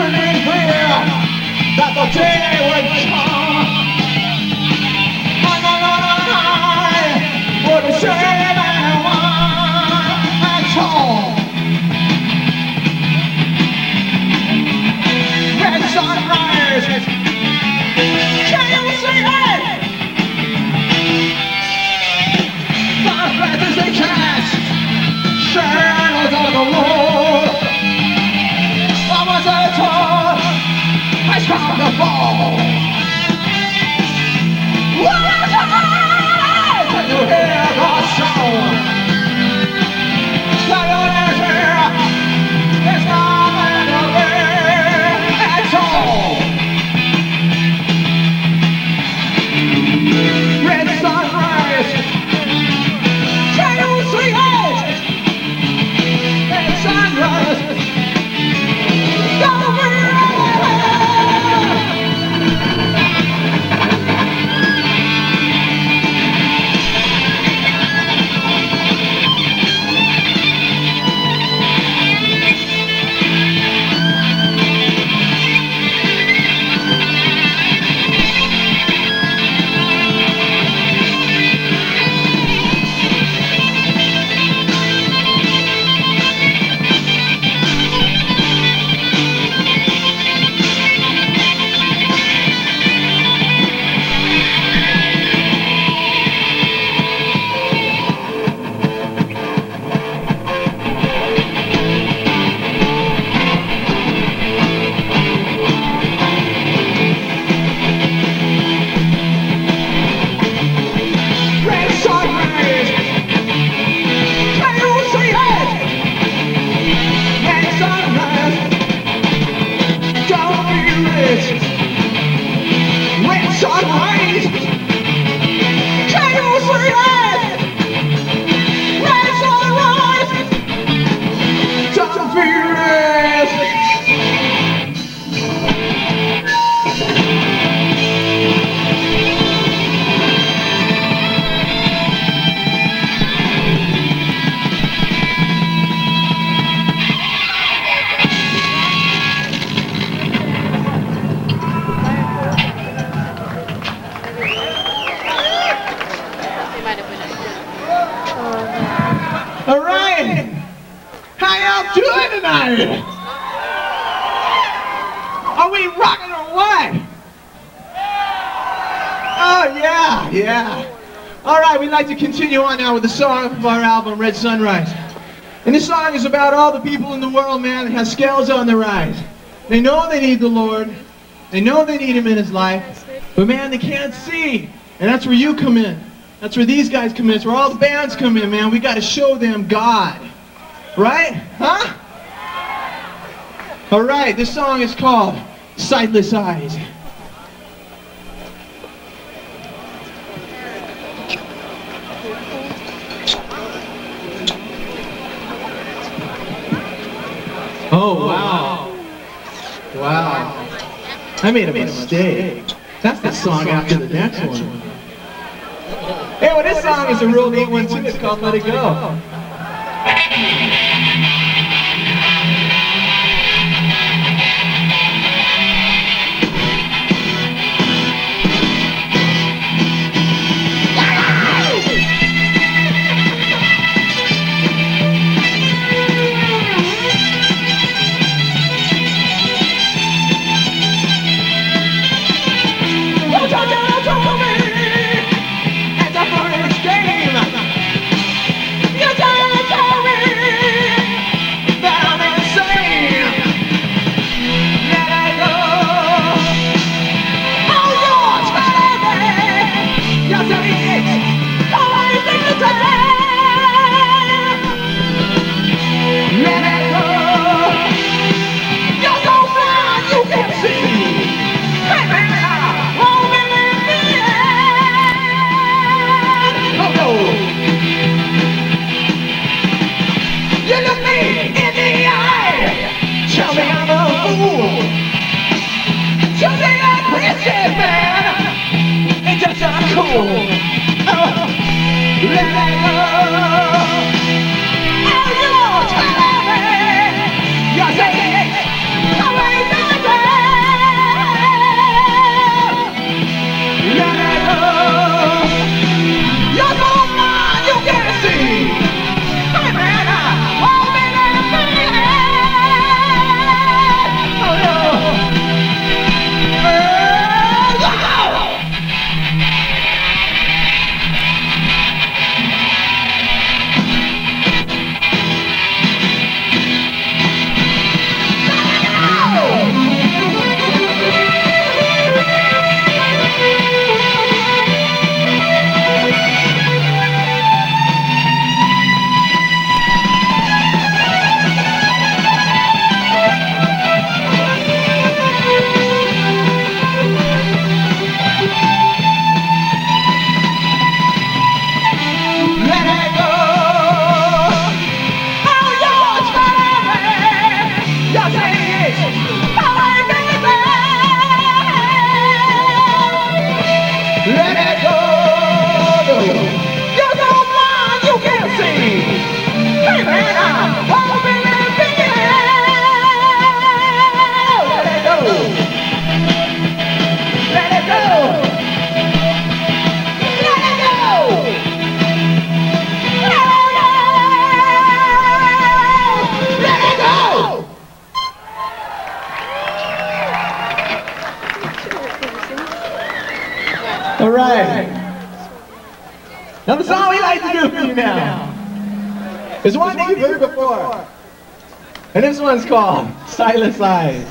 made clear that the day would come. For the shame and one at home. Red sunrise, can you see it? Far back as they cast shadows on the wall. What was I told? I found the fall. What was I? Can you hear the sound? Can you hear? It's not anywhere at all. Red sunrise. Can you see it? Red sunrise. Don't be are we rocking or what? Oh yeah, yeah. All right, we'd like to continue on now with the song of our album, Red Sunrise. And this song is about all the people in the world, man, that have scales on their eyes. They know they need the Lord. They know they need Him in His life. But man, they can't see. And that's where you come in. That's where these guys come in. That's where all the bands come in, man. We got to show them God. Right? Huh? Alright, this song is called Sightless Eyes. Oh, wow. Wow. I made a mistake. That's the song after the next one. Hey, well, this song is a real neat one too. It's called Let It Go. It's a first game. All right. Now the song we like to do for you now is one that you've heard before. And this one's called Silent Eyes.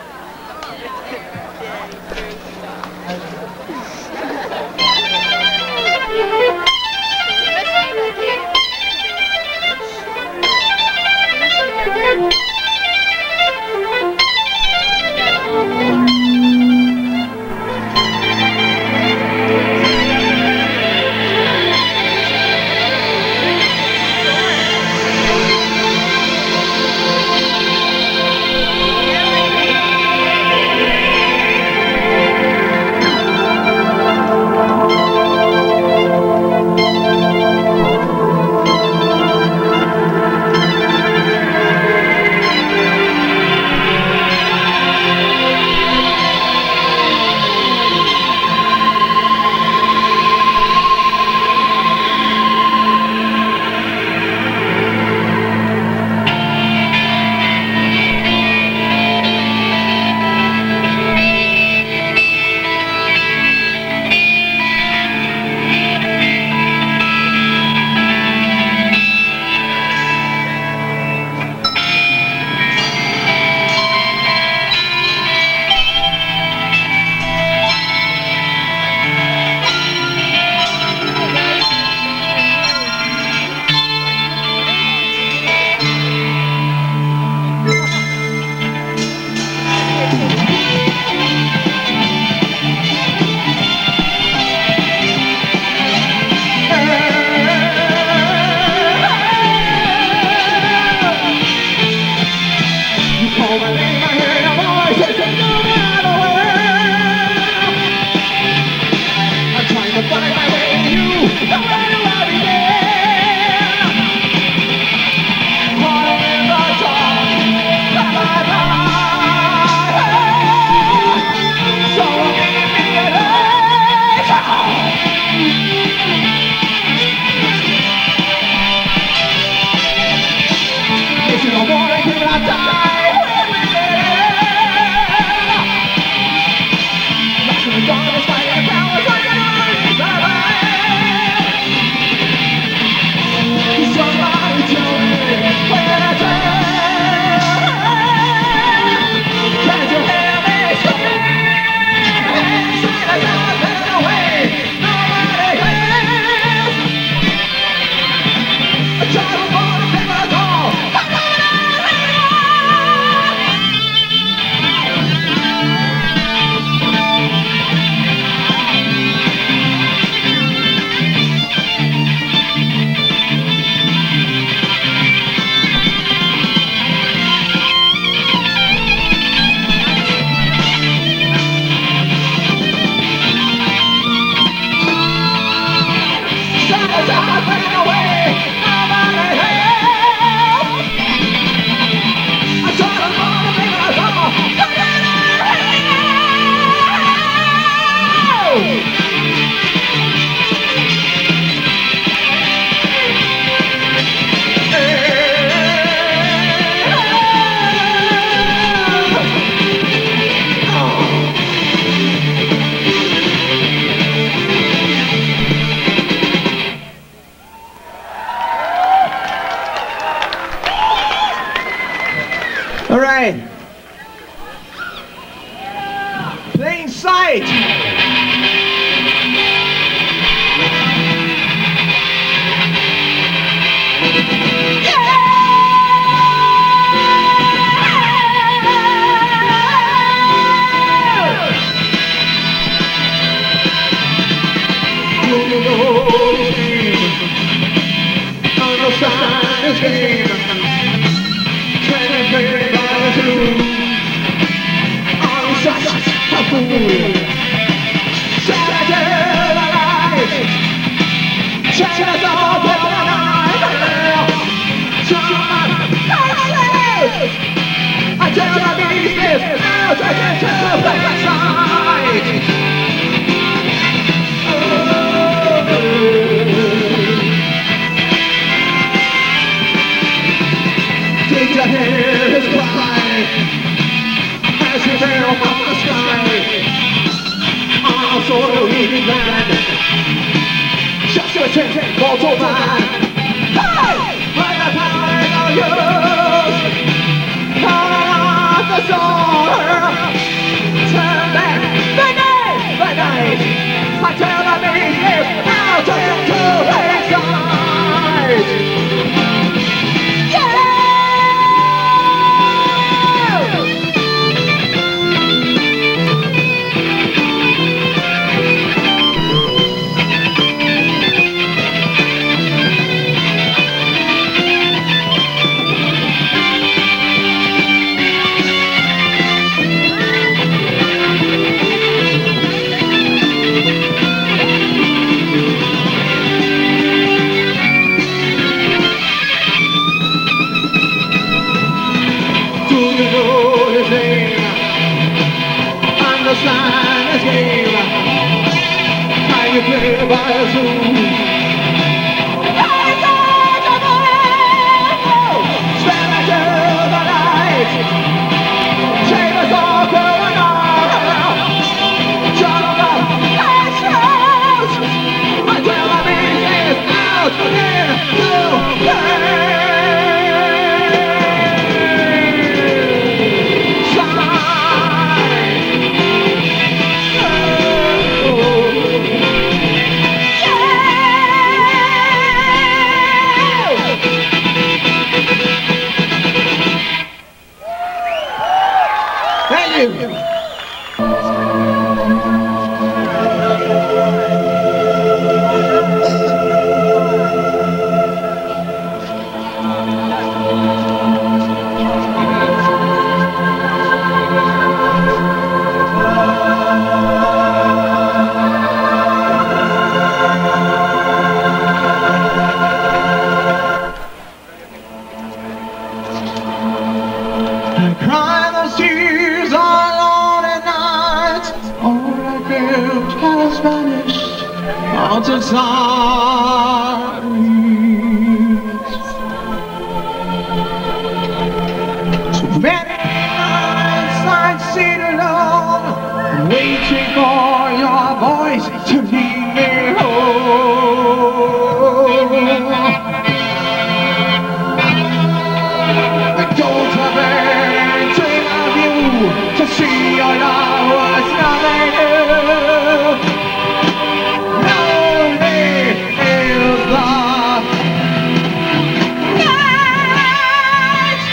All right. Plain Sight. As you fell from the sky, I'm so weak. land. Just a chance, mortal man. Hey! By the power of yours, turn off the sword. Turn back the night. I tell the beast out into his eyes. Yeah! Understand this game. Can you play by a zoom? Stand into the light. Save us all going on. Shut up and shout until the beast is out into Thank you. I cry those tears alone at night. All I felt has vanished out of sight. So many nights I sit alone, waiting for your voice to lead me home. I don't have any dream of you to see your love was nothing new. Lonely is the night.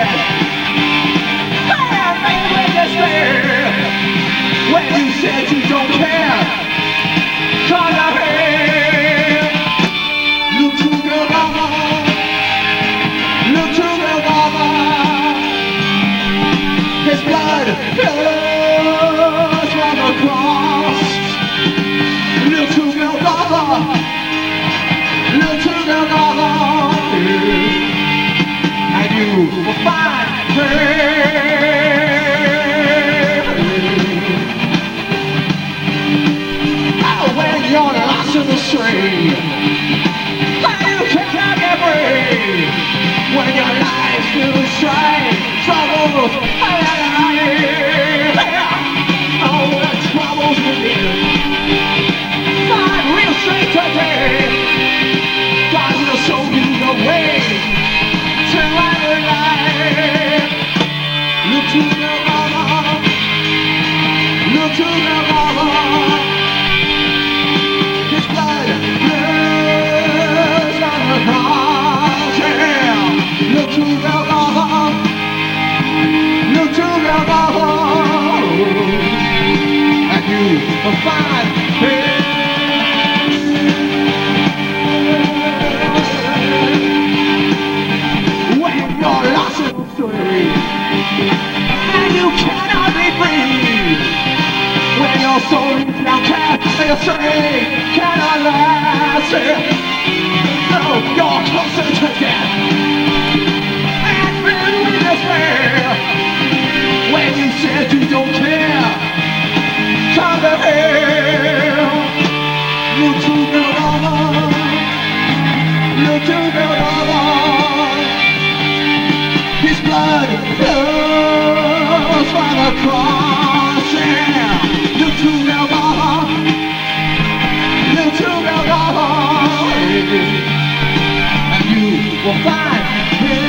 said, hey, make me despair. When you said you don't care, 'cause I heard. Look to the mama, look to the mama. His blood flows from the cross. Look to the mama, look to the mama. And you will find her. When you're lost in the stream, you cannot get free. When your life's too straight, troubles, all the troubles within. Find real straight today. God will show you the way to light life. Look to the mama, look to the mama. His blood flows on the cross, yeah. Look to the mama, look to the mama, and you will find him. When you're lost in the street, and you cannot be free. When your soul is downcast and your strength cannot last, no, you're closer to death and filled with despair. When you said you don't care, come to hell. Look to the mama, look to the mama. His blood flows from the cross, yeah. Look to the mama, look to the mama, and you will find him.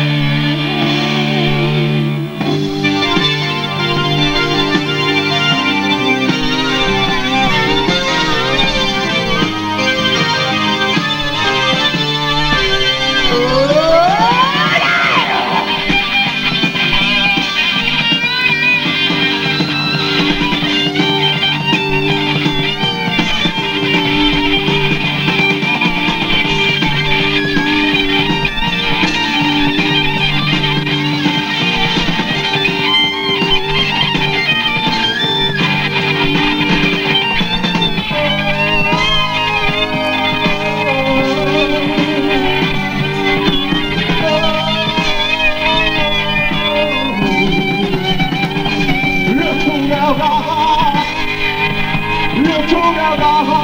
Look to the mama,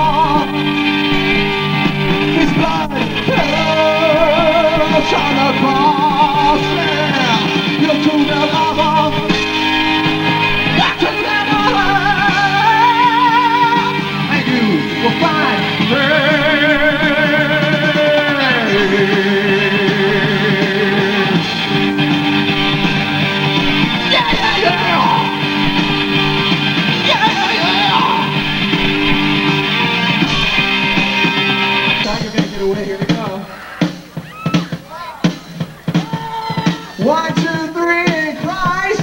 his blood flows on the cross, yeah. Look to the mama, back to the mama, and you will find her. Yeah, yeah, yeah. Here we go. 1, 2, 3, in Christ.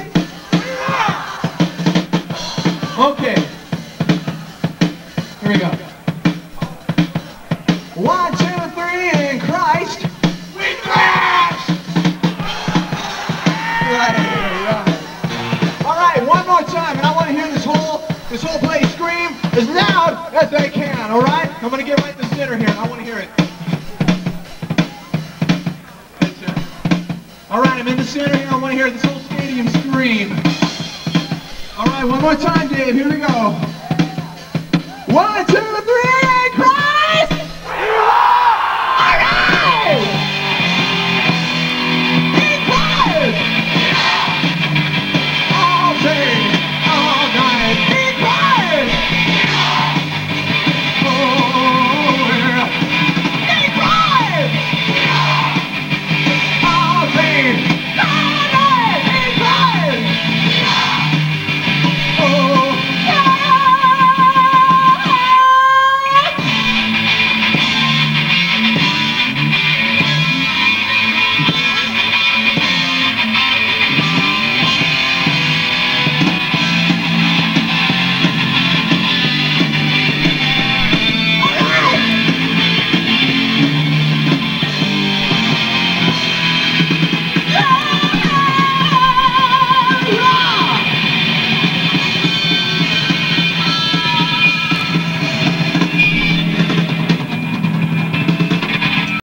Okay. Here we go. 1, 2, 3, in Christ. We crash. Right. All right, one more time, and I want to hear this whole place scream as loud as they can. All right. I'm gonna get right in the center here, and I want to hear it. All right, I'm in the center here. I want to hear this whole stadium scream. All right, one more time, Dave. Here we go. 1, 2, 3.